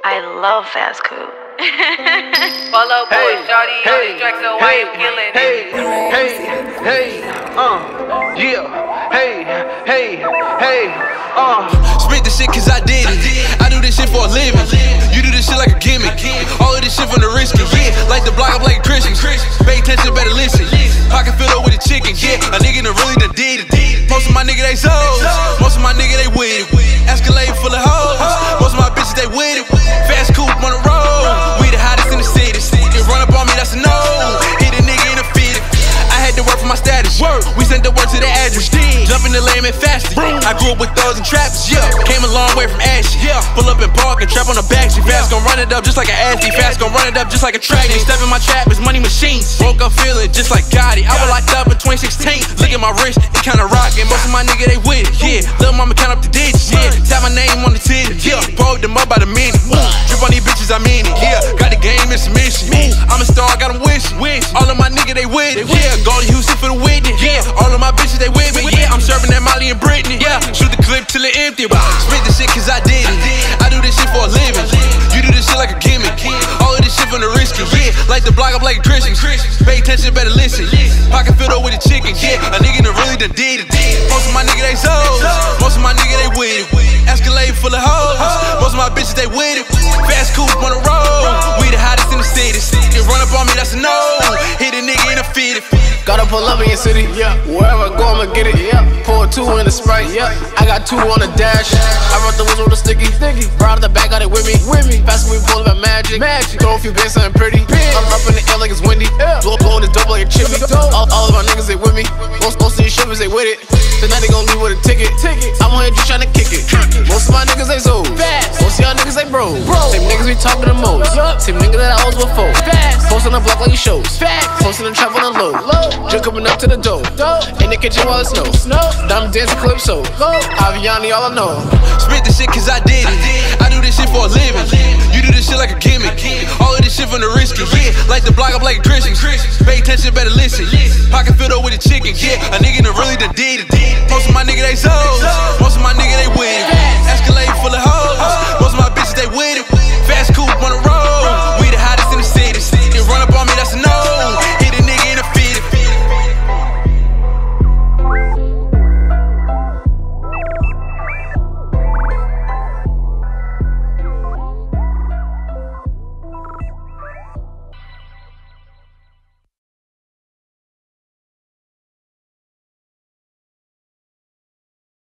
I love fast coupe. Follow boy, shawty, on these tracks, so I am killing it. Spit this shit cause I did it. I do this shit for a living. You do this shit like a gimmick. All of this shit from the risky. Yeah, like the block up like a Christian. Pay attention, better listen. Pocket filled up with a chicken. Yeah, a nigga done really done did it. Most of my niggas they souls. Most of my niggas they with it. Escalade full of hoes. Most of my bitches they with it. Fast coupe on the road. We the hottest in the city. Just run up on me, that's a no. Hit a nigga in the feet. I had to work for my status. We sent the work to the address. Jump in the lane and fasted. I grew up with thugs and trappers. Yeah, came a long way from ashy. Yeah, pull up and park and trap on the backseat. Fast gon' run it up just like an athlete. Fast gon' run it up just like a track. They step in my trap, it's money machines. Woke up feeling just like Gotti. I was locked up in 2016. Look at my wrist, it kinda rockin'. Most of my niggas they with it. Yeah, little mama count up the digits. Yeah, tap my name on the titty. Yeah, pulled them up by the minute. Drip on these bitches, I mean it. Yeah, got the game in submission. I'm a star, got them wishing. All of my niggas they with it. Yeah, go to Houston for the witness. Yeah, all of my bitches they with me. Yeah, I'm serving that Molly and Britney. Yeah, shoot the clip till it empty. Spit this shit cause I did it. I do this shit for a living. You do this shit like a gimmick. All of this shit from the risky. Yeah, like the block up like a Christian. Pay attention, better listen. Pocket filled up with a chicken. Yeah, a nigga done really done did it. Most of my niggas they souls. Most of my niggas they with it. Escalade full of hoes. Most of my bitches they with it. Fast coupe on the road. We the hottest in the city. Just run up on me, that's a no. Hit a nigga in the feet. Gotta pull up in your city, yeah. Wherever I go, I'ma get it, yeah. Pour two in the Sprite, yeah. I got two on the dash. I brought the whistle with a sticky. Brought the back, got it with me. Fast when we pull up at magic. Throw a few bands, something pretty. I'm up in the air like it's windy. Blowing this dope like a chimney. All of my niggas, they with me. Most of these shippers, they with it. Tonight they gon' leave with a ticket. I'm on here just tryna kick it. Most of my niggas, they zold. Most of y'all niggas, they bro. Same niggas we talking the most. Same niggas that I was before. Posting the block like he shows. Posting the trap on the low. Just coming up to the door. In the kitchen while it snows. Diamond dancing calypso. Aviani, all I know. Spit this shit cause I did it. I do this shit for a living. You do this shit like a gimmick. All of this shit from the risky. Yeah, like the block up like a Christian. Pay attention, better listen. Pocket filled up with a chicken. Yeah, a nigga done really done did it. Most of my niggas they souls. Most of my niggas they with it.